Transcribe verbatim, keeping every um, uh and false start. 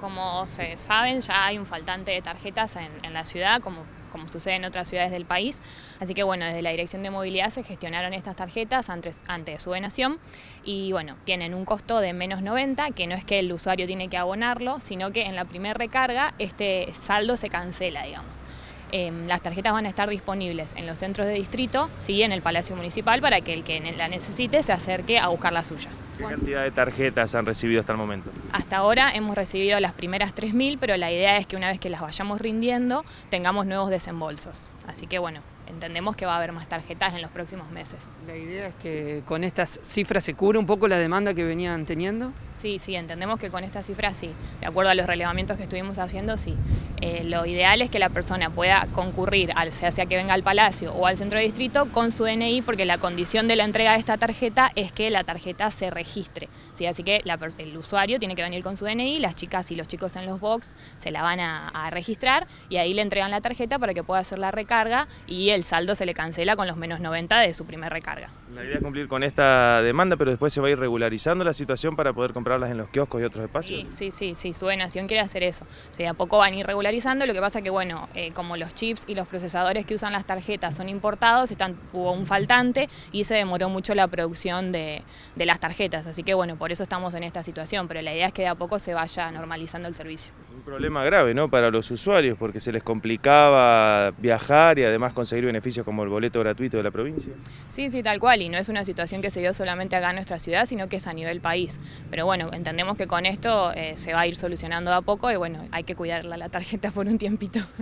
como se saben, ya hay un faltante de tarjetas en, en la ciudad, como, como sucede en otras ciudades del país. Así que bueno, desde la Dirección de Movilidad se gestionaron estas tarjetas antes, antes de su venación y bueno, tienen un costo de menos noventa, que no es que el usuario tiene que abonarlo, sino que en la primera recarga este saldo se cancela, digamos. Eh, las tarjetas van a estar disponibles en los centros de distrito, sí, en el Palacio Municipal, para que el que la necesite se acerque a buscar la suya. ¿Qué cantidad de tarjetas han recibido hasta el momento? Hasta ahora hemos recibido las primeras tres mil, pero la idea es que una vez que las vayamos rindiendo, tengamos nuevos desembolsos. Así que bueno, entendemos que va a haber más tarjetas en los próximos meses. La idea es que con estas cifras se cubre un poco la demanda que venían teniendo. Sí, sí, entendemos que con estas cifras sí, de acuerdo a los relevamientos que estuvimos haciendo, sí. Eh, lo ideal es que la persona pueda concurrir, al, sea sea que venga al Palacio o al centro de distrito, con su D N I, porque la condición de la entrega de esta tarjeta es que la tarjeta se registre. ¿Sí? Así que la, el usuario tiene que venir con su D N I, las chicas y los chicos en los box se la van a, a registrar y ahí le entregan la tarjeta para que pueda hacer la recarga y el saldo se le cancela con los menos noventa de su primer recarga. La idea es cumplir con esta demanda, pero después se va a ir regularizando la situación para poder comprarlas en los kioscos y otros espacios. Sí, sí, sí, sí, su Nación quiere hacer eso. O sea, a poco van a ir regularizando, lo que pasa que, bueno, eh, como los chips y los procesadores que usan las tarjetas son importados, están, hubo un faltante y se demoró mucho la producción de, de las tarjetas. Así que, bueno, por eso estamos en esta situación, pero la idea es que de a poco se vaya normalizando el servicio. Un problema grave, ¿no?, para los usuarios, porque se les complicaba viajar y además conseguir beneficios como el boleto gratuito de la provincia. Sí, sí, tal cual, y no es una situación que se dio solamente acá en nuestra ciudad, sino que es a nivel país. Pero bueno, entendemos que con esto eh, se va a ir solucionando de a poco y bueno, hay que cuidarla la tarjeta por un tiempito.